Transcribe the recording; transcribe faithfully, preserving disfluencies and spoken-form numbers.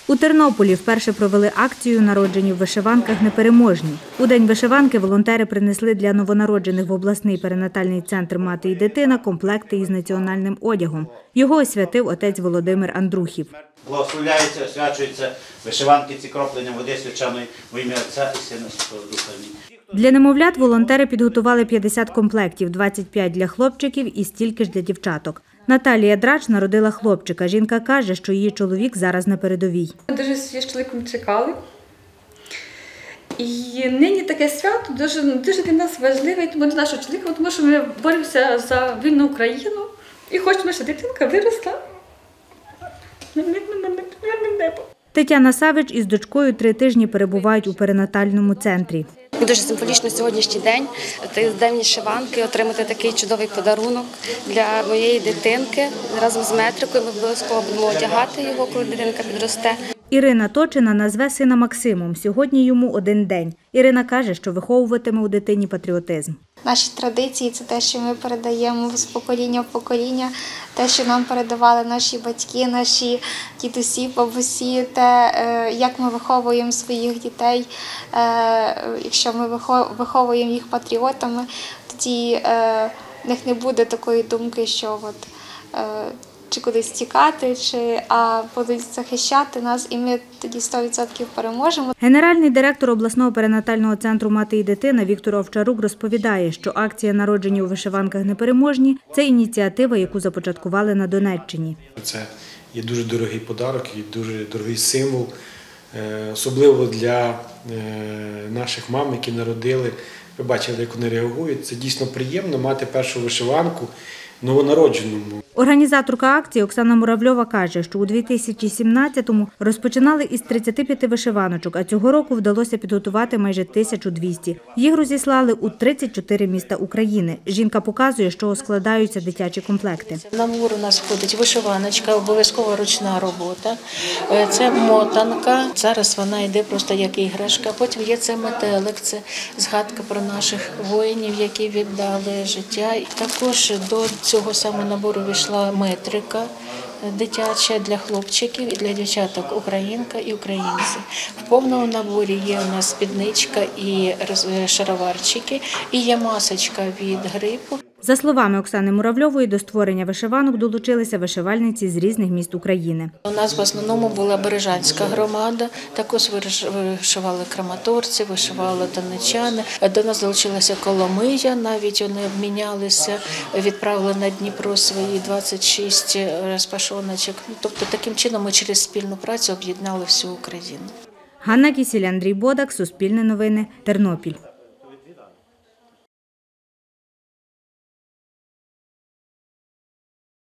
У Тернополі вперше провели акцію «Народжені в вишиванках непереможні». У День вишиванки волонтери принесли для новонароджених в обласний перинатальний центр «Мати і дитина» комплекти із національним одягом. Його освятив отець Володимир Андрухів. Благословляються, освячуються вишиванки ці кропленням води свячаної во ім'я Отця і Сина і Святого Духа. Для немовлят волонтери підготували п'ятдесят комплектів, двадцять п'ять для хлопчиків і стільки ж для дівчаток. Наталія Драч народила хлопчика. Жінка каже, що її чоловік зараз на передовій. Ми дуже з чоловіком чекали. І нині таке свято дуже, дуже для нас важливе, тому для нашого чоловіка, тому що ми боремося за вільну Україну і хочемо, щоб дитинка виросла на мирне небо. Тетяна Савич із дочкою три тижні перебувають у перинатальному центрі. Дуже символічно сьогоднішній день, день вишиванки, отримати такий чудовий подарунок для моєї дитинки. Разом з метрикою ми обов'язково будемо одягати його, коли дитинка підросте. Ірина Точина назве сина Максимом. Сьогодні йому один день. Ірина каже, що виховуватиме у дитині патріотизм. Наші традиції – це те, що ми передаємо з покоління в покоління, те, що нам передавали наші батьки, наші дідусі, бабусі, те, як ми виховуємо своїх дітей. Якщо ми виховуємо їх патріотами, тоді в них не буде такої думки, що от, чи кудись тікати, чи, а будуть захищати нас, і ми тоді сто відсотків переможемо. Генеральний директор обласного перинатального центру «Мати і дитина» Віктор Овчарук розповідає, що акція «Народжені у вишиванках непереможні» – це ініціатива, яку започаткували на Донеччині. Це є дуже дорогий подарок і дуже дорогий символ, особливо для наших мам, які народили. Ви бачили, як вони реагують. Це дійсно приємно мати першу вишиванку новонародженому. Організаторка акції Оксана Муравльова каже, що у дві тисячі сімнадцятому розпочинали із тридцяти п'яти вишиваночок, а цього року вдалося підготувати майже тисячу двісті. Їх розіслали у тридцять чотири міста України. Жінка показує, з чого складаються дитячі комплекти. В набор у нас входить вишиваночка, обов'язкова ручна робота, це мотанка, зараз вона йде просто як іграшка, потім є це метелик, це згадка про наших воїнів, які віддали життя. Також до цього самого набору вийшла метрика дитяча для хлопчиків і для дівчаток українка і українці. В повному наборі є у нас спідничка і шароварчики, і є масочка від грипу. За словами Оксани Муравльової, до створення вишиванок долучилися вишивальниці з різних міст України. У нас в основному була Бережанська громада, також вишивали краматорці, вишивали донеччани. До нас долучилася Коломия, навіть вони обмінялися, відправили на Дніпро свої двадцять шість розпашоночок. Тобто таким чином ми через спільну працю об'єднали всю Україну. Ганна Кісіль, Андрій Бодак, Суспільне новини, Тернопіль.